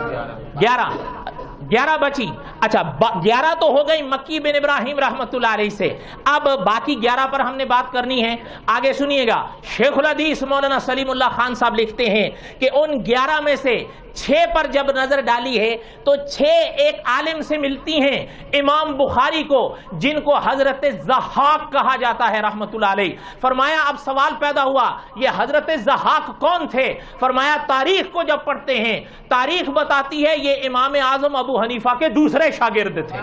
11 بچی. اچھا 11 تو ہو گئی مکی بن ابراہیم رحمت اللہ علیہ سے. اب باقی 11 پر ہم نے بات کرنی ہے. آگے سنیے گا، شیخ الحدیث مولانا سلیم اللہ خان صاحب لکھتے ہیں کہ ان 11 میں سے 6 پر جب نظر ڈالی ہے تو 6 ایک عالم سے ملتی ہیں امام بخاری کو، جن کو حضرت ضحاک کہا جاتا ہے رحمت اللہ علیہ. فرمایا اب سوال پیدا ہوا، یہ حضرت ضحاک کون تھے؟ فرمایا تاریخ کو جب پڑھتے ہیں تاریخ بتاتی ہے یہ امام اعظم ابو حنیفہ کے دوسرے شاگرد تھے.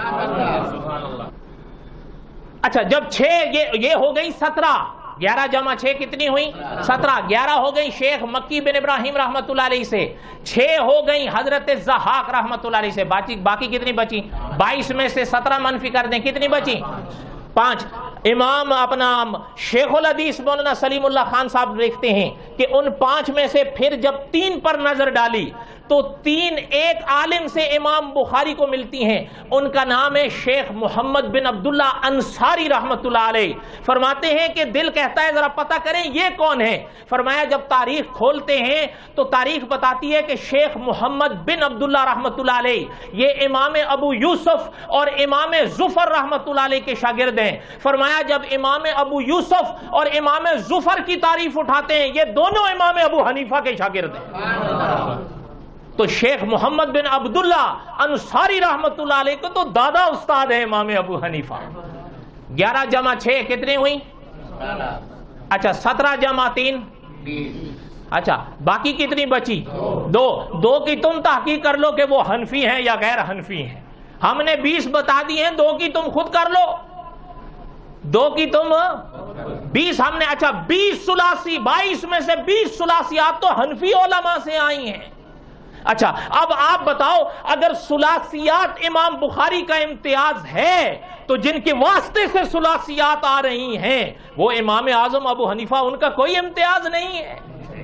اچھا جب 6 یہ ہو گئی 17، 11 جمع 6 کتنی ہوئی؟ 17. 11 ہو گئی شیخ مکی بن ابراہیم رحمت اللہ علیہ سے، 6 ہو گئی حضرت ضحاک رحمت اللہ علیہ سے. باقی کتنی بچی؟ 22 میں سے 17 منفی کر دیں، کتنی بچی؟ 5. امام اپنا شیخ الحدیث مولانا سلیم اللہ خان صاحب لکھتے ہیں کہ ان 5 میں سے پھر جب 3 پر نظر ڈالی تو 3 ایک عالم سے امام بخاری کو ملتی ہیں. ان کا نام ہے شیخ محمد بن عبداللہ انصاری رحمت اللہ علیہ. فرماتے ہیں کہ دل کہتا ہے ذرا پتہ کریں یہ کون ہے. فرمایا جب تاریخ کھولتے ہیں تو تاریخ بتاتی ہے کہ شیخ محمد بن عبداللہ رحمت اللہ علیہ یہ امام ابو یوسف اور امام ظفر رحمت اللہ علیہ کے شاگرد ہیں. فرمایا جب امام ابو یوسف اور امام ظفر کی تعریف اٹھاتے ہیں یہ دونوں امام ابو حنیفہ کے شاگرد ہیں. تو شیخ محمد بن عبداللہ انصاری رحمت اللہ علیہ کو تو دادا استاد ہے امام ابو حنیفہ. 11 جمع 6 کتنی ہوئی؟ اچھا 17 جمع 3 اچھا باقی کتنی بچی؟ 2 کی تم تحقیق کر لو کہ وہ حنفی ہیں یا غیر حنفی ہیں. ہم نے 20 بتا دی ہیں، 2 کی تم خود کر لو. 2 کی تم 20 ہم نے. اچھا 20 ثلاثی، 22 میں سے 20 ثلاثیات تو حنفی علماء سے آئی ہیں. اچھا اب آپ بتاؤ اگر ثلاثیات امام بخاری کا امتیاز ہے تو جن کے واسطے سے ثلاثیات آ رہی ہیں وہ امام اعظم ابو حنیفہ، ان کا کوئی امتیاز نہیں ہے.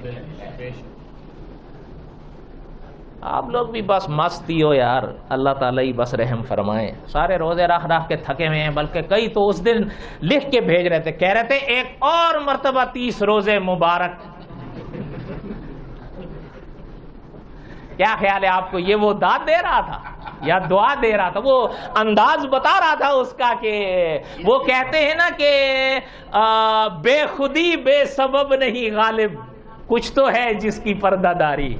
آپ لوگ بھی بس مستی ہو یار، اللہ تعالیٰ ہی بس رحم فرمائیں. سارے روزے رکھ کے تھکے ہوئے ہیں، بلکہ کئی تو اس دن لکھ کے بھیج رہے تھے، کہہ رہے تھے ایک اور مرتبہ 30 روزے مبارک. کیا خیال ہے آپ کو؟ یہ وہ داد دے رہا تھا یا دعا دے رہا تھا؟ وہ انداز بتا رہا تھا اس کا کہ وہ کہتے ہیں نا کہ بے خودی بے سبب نہیں غالب، کچھ تو ہے جس کی پردہ داری.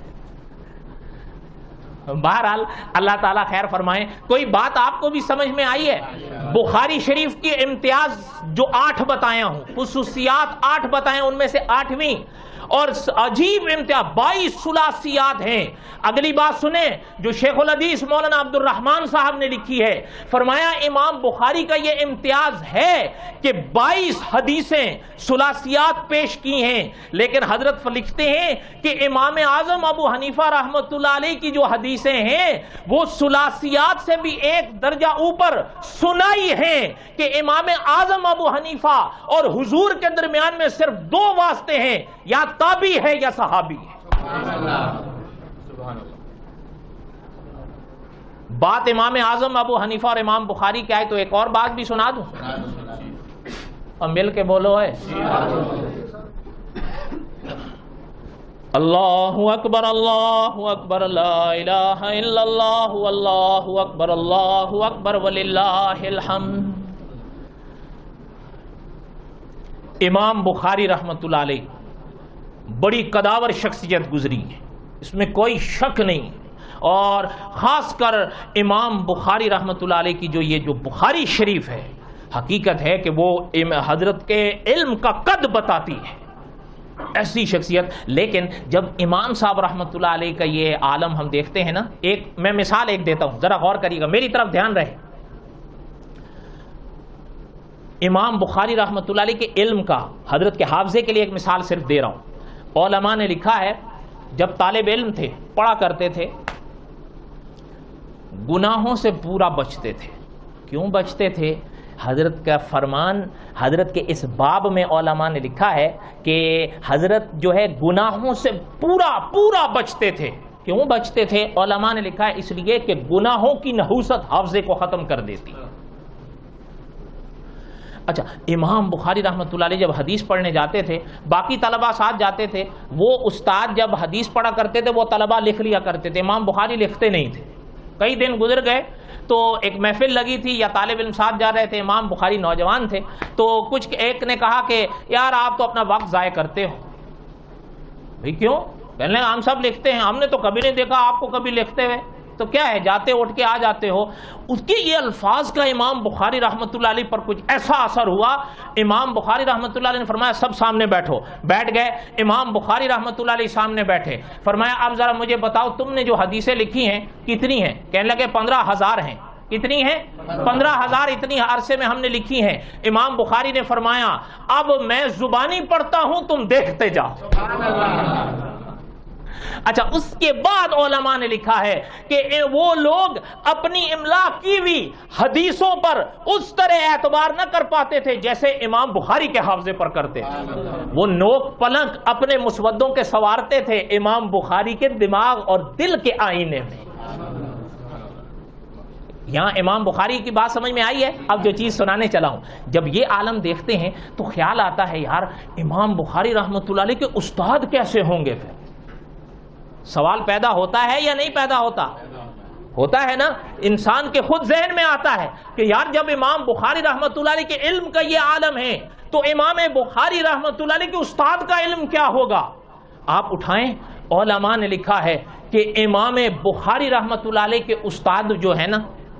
بہرحال اللہ تعالیٰ خیر فرمائیں. کوئی بات آپ کو بھی سمجھ میں آئی ہے؟ بخاری شریف کی امتیاز جو 8 بتایا ہوں، خصوصیات 8 بتائیں، ان میں سے 8ویں اور عجیب امتیاز 22 ثلاثیات ہیں. اگلی بات سنیں جو شیخ الحدیث مولانا عبد الرحمن صاحب نے لکھی ہے. فرمایا امام بخاری کا یہ امتیاز ہے کہ 22 حدیثیں ثلاثیات پیش کی ہیں، لیکن حضرت لکھتے ہیں کہ امام اعظم ابو حنیفہ رحمت اللہ علیہ کی جو حدیثیں ہیں وہ ثلاثیات سے بھی ایک درجہ اوپر سنائی ہیں کہ امام اعظم ابو حنیفہ اور حضور کے درمیان میں صرف 2 واسطے ہیں، یا تابعی ہے یا صحابی ہے. بات امام اعظم ابو حنیفہ اور امام بخاری کی آئے تو ایک اور بات بھی سنا دوں اور مل کے بولو ہے اللہ اکبر لا الہ الا اللہ اللہ اکبر وللہ الحمد. امام بخاری رحمۃ اللہ علیہ بڑی قداور شخصیت گزری ہے، اس میں کوئی شک نہیں. اور خاص کر امام بخاری رحمۃ اللہ علیہ کی جو بخاری شریف ہے، حقیقت ہے کہ وہ حضرت کے علم کا قد بتاتی ہے، ایسی شخصیت. لیکن جب امام صاحب رحمۃ اللہ علیہ کا یہ عالم ہم دیکھتے ہیں نا، میں مثال ایک دیتا ہوں، ذرا غور کریے گا، میری طرف دھیان رہے. امام بخاری رحمۃ اللہ علیہ کے علم کا، حضرت کے حافظے کے لیے ایک مثال صرف دے رہا ہوں. علماء نے لکھا ہے جب طالب علم تھے، پڑھا کرتے تھے، گناہوں سے پورا بچتے تھے. کیوں بچتے تھے؟ حضرت کا فرمان، حضرت کے اس باب میں علماء نے لکھا ہے کہ حضرت جو ہے گناہوں سے پورا بچتے تھے. کیوں بچتے تھے؟ علماء نے لکھا ہے اس لیے کہ گناہوں کی نحوست حافظے کو ختم کر دیتی ہے. اچھا، امام بخاری رحمۃ اللہ علیہ جب حدیث پڑھنے جاتے تھے، باقی طلبہ ساتھ جاتے تھے، وہ استاد جب حدیث پڑھا کرتے تھے وہ طلبہ لکھ لیا کرتے تھے، امام بخاری لکھتے نہیں تھے. کئی دن گزر گئے تو ایک محفل لگی تھی یا طالب علم ساتھ جا رہے تھے، امام بخاری نوجوان تھے، تو ایک نے کہا کہ یار آپ تو اپنا وقت ضائع کرتے ہو. بھئی کیوں؟ کہنے ہم سب لکھتے ہیں، ہم نے تو کبھی نہیں دیکھا آپ کو کبھی لکھتے ہوئے، تو کیا ہے جاتے اٹھ کے آ جاتے ہو. اس کے یہ الفاظ کا امام بخاری رحمۃ اللہ علیہ پر کچھ ایسا اثر ہوا، امام بخاری رحمۃ اللہ علیہ نے فرمایا سب سامنے بیٹھو. بیٹھ گئے، امام بخاری رحمۃ اللہ علیہ سامنے بیٹھے. فرمایا اب ذرا مجھے بتاؤ تم نے جو حدیثیں لکھی ہیں کتنی ہیں؟ کہنے لگے 15,000 ہیں. کتنی ہیں؟ 15,000. اتنی عرصے میں ہم نے لکھی ہیں. امام بخاری نے فرمایا اب میں زبانی پڑھتا ہوں، تم دیکھتے جاؤ. اچھا، اس کے بعد علماء نے لکھا ہے کہ وہ لوگ اپنی املا کی ہوئی حدیثوں پر اس طرح اعتبار نہ کر پاتے تھے جیسے امام بخاری کے حافظے پر کرتے تھے. وہ نوک پلنگ اپنے مسودوں کے سنوارتے تھے امام بخاری کے دماغ اور دل کے آئینے میں. یہاں امام بخاری کی بات سمجھ میں آئی ہے؟ اب جو چیز سنانے چلا ہوں، جب یہ عالم دیکھتے ہیں تو خیال آتا ہے یار امام بخاری رحمۃ اللہ علیہ کے استاد کیسے ہوں گے؟ پھر سوال پیدا ہوتا ہے یا نہیں پیدا ہوتا؟ ہوتا ہے نا. انسان کے خود ذہن میں آتا ہے کہ یار جب امام بخاری رحمۃ اللہ علیہ کے علم کا یہ عالم ہے تو امام بخاری رحمۃ اللہ علیہ کے استاد کا علم کیا ہوگا؟ آپ اٹھائیں، علماء نے لکھا ہے کہ امام بخاری رحمۃ اللہ علیہ کے استاد جو ہے نا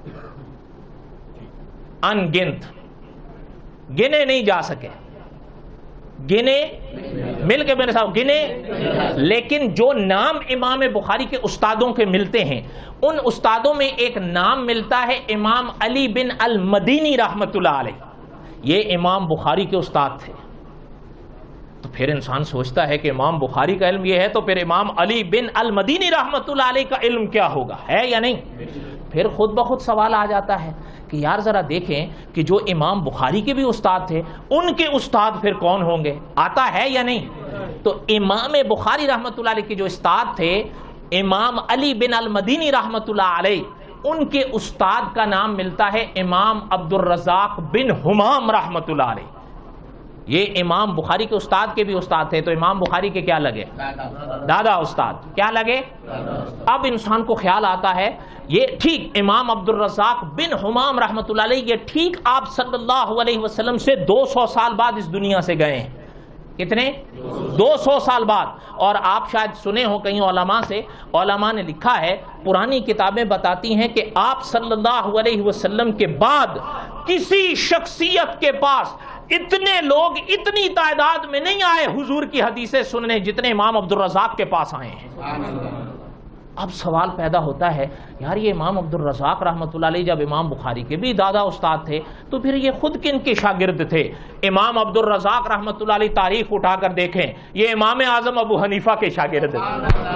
ان گنت، گنے نہیں جا سکے. گنے مل کے میرے ساتھ گنے، لیکن جو نام امام بخاری کے استادوں کے ملتے ہیں ان استادوں میں ایک نام ملتا ہے امام علی بن المدینی رحمت اللہ علیہ. یہ امام بخاری کے استاد تھے. تو پھر انسان سوچتا ہے کہ امام بخاری کا علم یہ ہے تو پھر امام علی بن المدینی رحمت اللہ علیہ کا علم کیا ہوگا، ہے یا نہیں؟ پھر خود بخود سوال آ جاتا ہے کہ یار ذرا دیکھیں کہ جو امام بخاری کے بھی استاد تھے ان کے استاد پھر کون ہوں گے؟ آتا ہے یا نہیں؟ تو امام بخاری رحمت اللہ علیہ کے جو استاد تھے امام علی بن المدینی رحمت اللہ علیہ، ان کے استاد کا نام ملتا ہے امام عبد الرزاق بن حمام رحمت اللہ علیہ. یہ امام بخاری کے استاد کے بھی استاد تھے، تو امام بخاری کے کیا لگے؟ دادا استاد. کیا لگے؟ اب انسان کو خیال آتا ہے یہ ٹھیک امام عبد الرزاق بن حمام رحمت اللہ علیہ، یہ ٹھیک آپ صلی اللہ علیہ وسلم سے 200 سال بعد اس دنیا سے گئے ہیں. کتنے؟ 200 سال بعد. اور آپ شاید سنے ہو کہیں علماء سے، علماء نے لکھا ہے پرانی کتابیں بتاتی ہیں کہ آپ صلی اللہ علیہ وسلم کے بعد کسی شخصیت کے پاس اتنے لوگ اتنی تعداد میں نہیں آئے حضور کی حدیثیں سننے جتنے امام عبد الرزاق کے پاس آئے ہیں. اب سوال پیدا ہوتا ہے یار یہ امام عبد الرزاق رحمت اللہ علیہ جب امام بخاری کے بھی دادا استاد تھے تو پھر یہ خود کن کے شاگرد تھے؟ امام عبد الرزاق رحمت اللہ علیہ تاریخ اٹھا کر دیکھیں، یہ امام اعظم ابو حنیفہ کے شاگرد تھے.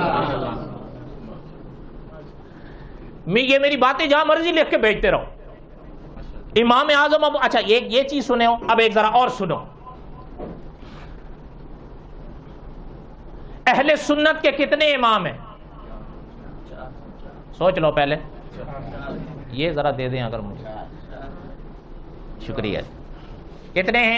یہ میری باتیں جہاں مرضی لکھ کے بھیجتے رہو. امام اعظم ابو، اچھا یہ چیز سنے ہو. اب ایک ذرا اور سنو، اہل سنت کے کتنے امام ہیں؟ سوچ لو پہلے. یہ ذرا دے دیں اگر مجھے. شکریہ. کتنے ہیں؟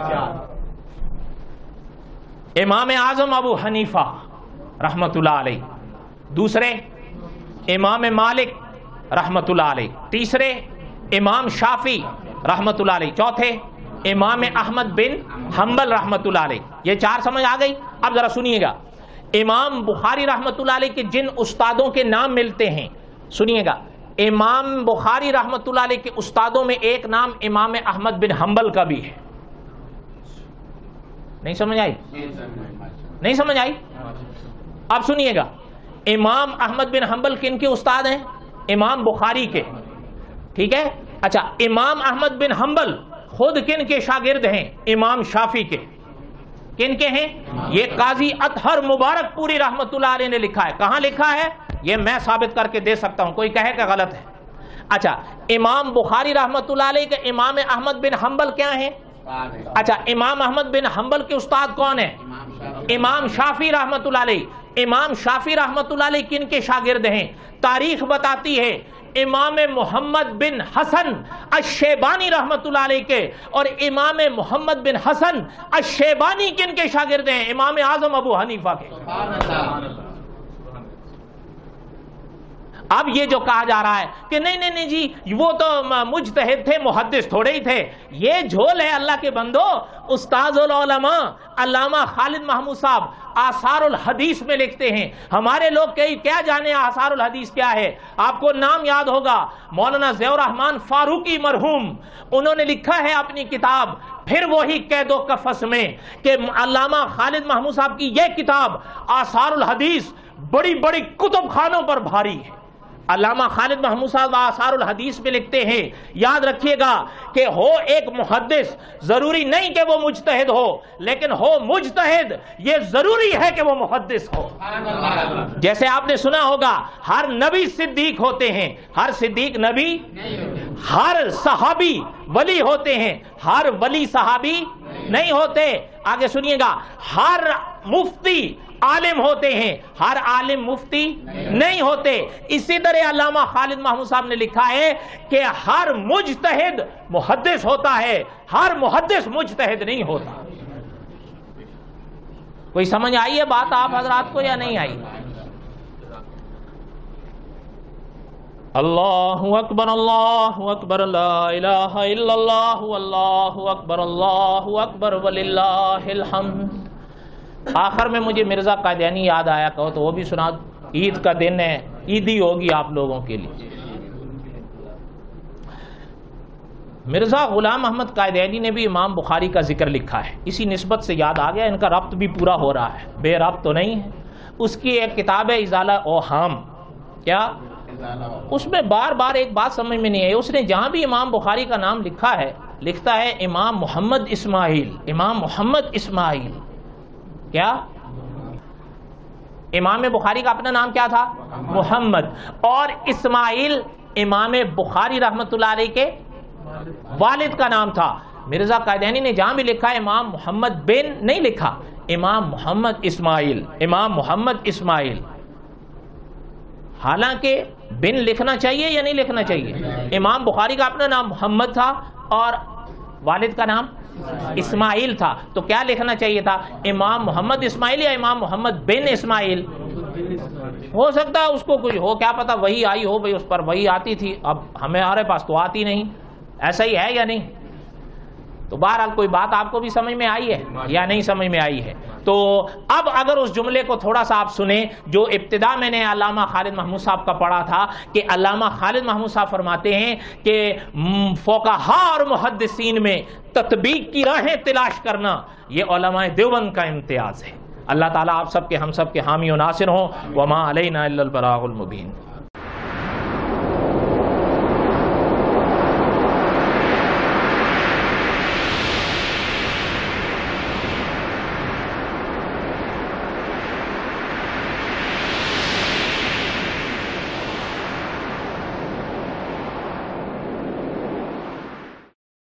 امام اعظم ابو حنیفہ رحمت اللہ علیہ. دوسرے امام مالک رحمت اللہ علیہ. تیسرے امام شافعی رحمت اللہ علیہ. چوتھے امام احمد بن حنبل رحمت اللہ علیہ. یہ چار سمجھ آ گئی. اب ذرا سنیے گا. امام بخاری رحمت اللہ علیہ کے جن استادوں کے نام ملتے ہیں سنیے گا. امام بخاری رحمت اللہ علیہ کے استادوں میں ایک نام امام احمد بن حنبل کا بھی ہے. نہیں سمجھ آئی؟ نہیں سمجھ آئی؟ اب سنیے گا. امام احمد بن حنبل کن کے استاد ہیں؟ امام بخاری کے. ٹھیک ہے. اچھا امام احمد بن حنبل خود کن کے شاگرد ہیں؟ امام شافعی کے. کن کے ہیں؟ یہ قاضی اطہر مبارک پوری رحمت اللہ علیہ نے لکھا ہے. کہاں لکھا ہے؟ یہ میں ثابت کر کے دے سکتا ہوں, کوئی کہے کہ غلط ہے. اچھا امام بخاری رحمت اللہ علیہ کے امام احمد بن حنبل کیا ہیں؟ اچھا امام احمد بن حنبل کے استاد کون ہیں؟ امام شافعی رحمت اللہ علیہ. امام شافعی رحمت اللہ علیہ کن کے شاگرد ہیں؟ تاریخ بتاتی ہے امام محمد بن حسن الشیبانی رحمت اللہ علیہ کے. اور امام محمد بن حسن الشیبانی کن کے شاگرد ہیں؟ امام اعظم ابو حنیفہ کے. اب یہ جو کہا جا رہا ہے کہ نہیں جی وہ تو مجتہد تھے, محدث تھوڑے ہی تھے, یہ جھول ہے اللہ کے بندو. استاذ العلماء علامہ خالد محمود صاحب آثار الحدیث میں لکھتے ہیں. ہمارے لوگ کیا جانے آثار الحدیث کیا ہے. آپ کو نام یاد ہوگا مولانا ضیاء الرحمن فاروقی مرحوم, انہوں نے لکھا ہے اپنی کتاب پھر وہی قید و قفس میں کہ علامہ خالد محمود صاحب کی یہ کتاب آثار الحدیث بڑی بڑی کتب خانوں پر بھاری ہے. علامہ خالد محمود صاحب آثار الحدیث میں لکھتے ہیں, یاد رکھیے گا کہ ہو ایک محدث ضروری نہیں کہ وہ مجتہد ہو, لیکن ہو مجتہد یہ ضروری ہے کہ وہ محدث ہو. جیسے آپ نے سنا ہوگا ہر نبی صدیق ہوتے ہیں, ہر صدیق نبی, ہر صحابی ولی ہوتے ہیں, ہر ولی صحابی نہیں ہوتے. آگے سنیے گا, ہر مفتی عالم ہوتے ہیں, ہر عالم مفتی نہیں ہوتے. اسی طرح علامہ خالد محمود صاحب نے لکھا ہے کہ ہر مجتہد محدث ہوتا ہے, ہر محدث مجتہد نہیں ہوتا. کوئی سمجھ آئی ہے بات آپ حضرات کو یا نہیں آئی؟ اللہ اکبر اللہ اکبر لا الہ الا اللہ اللہ اکبر اللہ اکبر وللہ الحمد. آخر میں مجھے مرزا قادیانی یاد آیا, کہو تو وہ بھی سنا. عید کا دن ہے, عیدی ہوگی آپ لوگوں کے لیے. مرزا غلام احمد قادیانی نے بھی امام بخاری کا ذکر لکھا ہے. اسی نسبت سے یاد آ گیا, ان کا ربط بھی پورا ہو رہا ہے, بے ربط تو نہیں ہے. اس کی ایک کتاب ہے ازالہ اوہام. کیا؟ اس میں بار بار ایک بات سمجھ میں نہیں آئی. اس نے جہاں بھی امام بخاری کا نام لکھا ہے لکھتا ہے امام محمد اسماعیل, امام محمد اسماعیل. کیا؟ امام بخاری کا اپنا نام کیا تھا؟ محمد. اور اسماعیل امام بخاری رحمت اللہ علیہ کے والد کا نام تھا. مرزا قادیانی نے جہاں بھی لکھا ہے امام محمد بن نہیں لکھا, امام محمد اسماعیل, امام محمد اسماعیل. حالانکہ بن لکھنا چاہیے یا نہیں لکھنا چاہیے؟ امام بخاری کا اپنا نام محمد تھا اور والد کا نام اسماعیل تھا, تو کیا لکھنا چاہیے تھا؟ امام محمد اسماعیل یا امام محمد بن اسماعیل. ہو سکتا ہے اس کو کچھ ہو, کیا پتا وہی آئی ہو, بھئی اس پر وہی آتی تھی, اب ہمارے پاس تو آتی نہیں. ایسا ہی ہے یا نہیں؟ تو بہرحال کوئی بات آپ کو بھی سمجھ میں آئی ہے یا نہیں سمجھ میں آئی ہے؟ تو اب اگر اس جملے کو تھوڑا سا آپ سنیں جو ابتدا میں نے علامہ خالد محمود صاحب کا پڑھا تھا, کہ علامہ خالد محمود صاحب فرماتے ہیں کہ فقہاء اور محدثین میں تطبیق کی راہیں تلاش کرنا یہ علماء دیوبند کا امتیاز ہے. اللہ تعالیٰ آپ سب کے ہم سب کے حامی و ناصر ہوں. وما علینا الا البلاغ المبین.